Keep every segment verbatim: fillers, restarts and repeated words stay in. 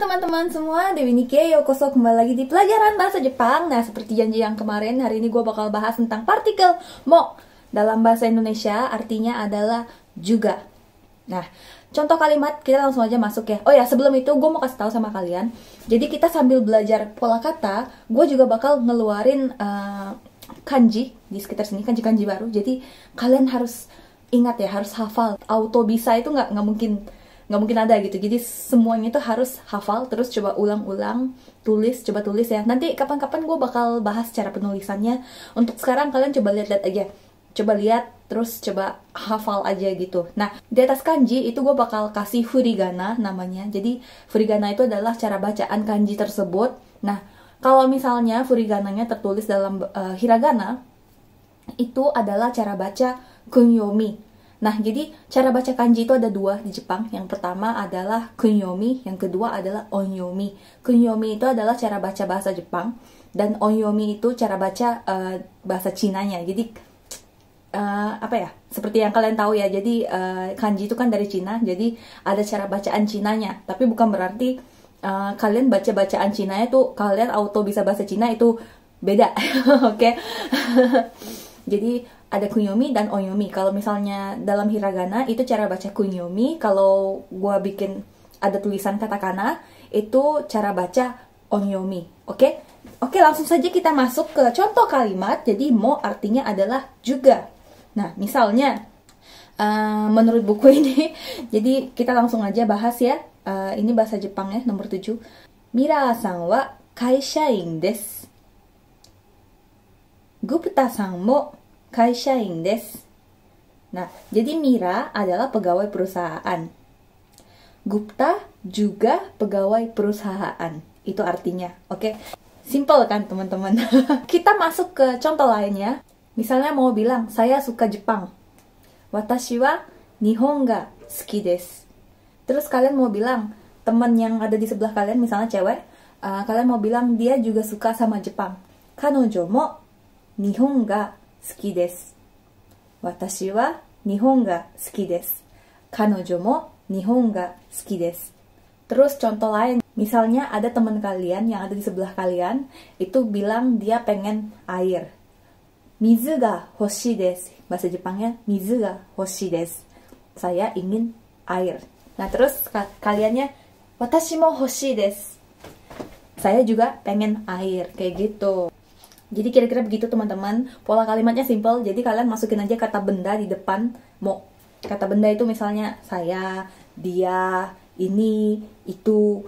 teman-teman semua, Dewi Nike, yokoso kembali lagi di pelajaran bahasa Jepang. Nah, seperti janji yang kemarin, hari ini gue bakal bahas tentang partikel mo. Dalam bahasa Indonesia, artinya adalah juga. Nah, contoh kalimat, kita langsung aja masuk ya. Oh ya, sebelum itu gue mau kasih tahu sama kalian. Jadi kita sambil belajar pola kata, gue juga bakal ngeluarin uh, kanji di sekitar sini, kanji-kanji baru. Jadi kalian harus ingat ya, harus hafal. Auto bisa itu nggak nggak mungkin nggak mungkin ada gitu. Jadi semuanya itu harus hafal, terus coba ulang-ulang, tulis, coba tulis ya. Nanti kapan-kapan gue bakal bahas cara penulisannya. Untuk sekarang kalian coba lihat-lihat aja, coba lihat, terus coba hafal aja gitu. Nah, di atas kanji itu gue bakal kasih furigana namanya. Jadi furigana itu adalah cara bacaan kanji tersebut. Nah, kalau misalnya furigananya tertulis dalam uh, hiragana, itu adalah cara baca kunyomi. Nah, jadi cara baca kanji itu ada dua di Jepang. Yang pertama adalah kunyomi, yang kedua adalah onyomi. Kunyomi itu adalah cara baca bahasa Jepang, dan onyomi itu cara baca uh, bahasa Cinanya. Jadi uh, apa ya? Seperti yang kalian tahu ya. Jadi uh, kanji itu kan dari Cina, jadi ada cara bacaan Cinanya. Tapi bukan berarti uh, kalian baca bacaan Cinanya tuh kalian auto bisa bahasa Cina, itu beda. Oke. Jadi ada kunyomi dan onyomi. Kalau misalnya dalam hiragana itu cara baca kunyomi. Kalau gua bikin ada tulisan katakana, itu cara baca onyomi. Oke? Oke, langsung saja kita masuk ke contoh kalimat. Jadi mo artinya adalah juga. Nah, misalnya uh, menurut buku ini, jadi kita langsung aja bahas ya. Uh, ini bahasa Jepang ya, nomor tujuh. Mira-san wa kaishain desu. Gupta-san mo kaishain desu. Nah, jadi Mira adalah pegawai perusahaan. Gupta juga pegawai perusahaan. Itu artinya, oke? Simple kan, teman-teman? Kita masuk ke contoh lainnya. Misalnya mau bilang, saya suka Jepang. Watashi wa Nihon ga suki desu. Terus kalian mau bilang, teman yang ada di sebelah kalian, misalnya cewek, uh, kalian mau bilang dia juga suka sama Jepang. Kanojo mo Nihon ga suki desu. Watashi wa Nihon ga suki desu. Kanojo mo Nihon ga suki desu. Terus contoh lain, misalnya ada teman kalian yang ada di sebelah kalian, itu bilang dia pengen air. Mizu ga hoshii desu. Bahasa Jepangnya mizu ga hoshii desu. Saya ingin air. Nah, terus ka kaliannya watashi mo hoshii desu. Saya juga pengen air, kayak gitu. Jadi kira-kira begitu teman-teman. Pola kalimatnya simple. Jadi kalian masukin aja kata benda di depan mo. Kata benda itu misalnya saya, dia, ini, itu.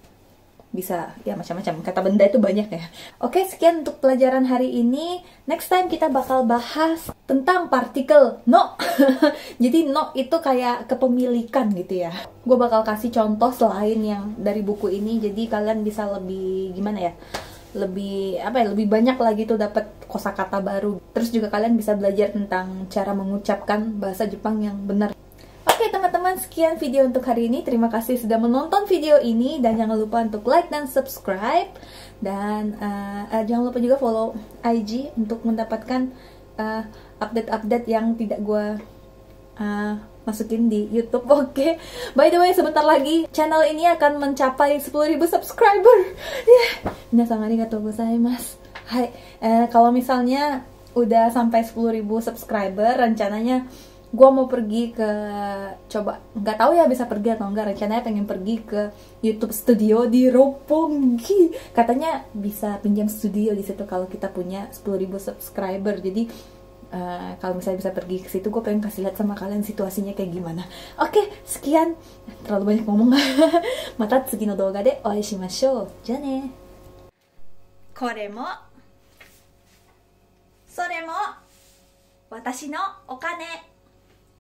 Bisa ya macam-macam. Kata benda itu banyak ya. Oke, sekian untuk pelajaran hari ini. Next time kita bakal bahas tentang partikel no. Jadi no itu kayak kepemilikan gitu ya. Gue bakal kasih contoh selain yang dari buku ini. Jadi kalian bisa lebih gimana ya? lebih apa ya lebih banyak lagi tuh dapat kosakata baru. Terus juga kalian bisa belajar tentang cara mengucapkan bahasa Jepang yang benar. Oke teman-teman, sekian video untuk hari ini. Terima kasih sudah menonton video ini, dan jangan lupa untuk like dan subscribe, dan uh, uh, jangan lupa juga follow I G untuk mendapatkan update-update uh, yang tidak gue uh, masukin di YouTube. Oke, okay. By the way, sebentar lagi channel ini akan mencapai sepuluh ribu subscriber. Yeah. Minasan arigatou gozaimasu. Hai, eh, kalau misalnya udah sampai sepuluh ribu subscriber, rencananya gue mau pergi ke, coba nggak tahu ya bisa pergi atau enggak. Rencananya pengen pergi ke YouTube studio di Roppongi. Katanya bisa pinjam studio di situ kalau kita punya sepuluh ribu subscriber. Jadi Uh, kalau misalnya bisa pergi ke situ, gue pengen kasih lihat sama kalian situasinya kayak gimana. Oke, okay, sekian. Terlalu banyak ngomong. Mata tsugi no douga de oai shimashou. Ja ne. Kore mo, sore mo, watashi no okane.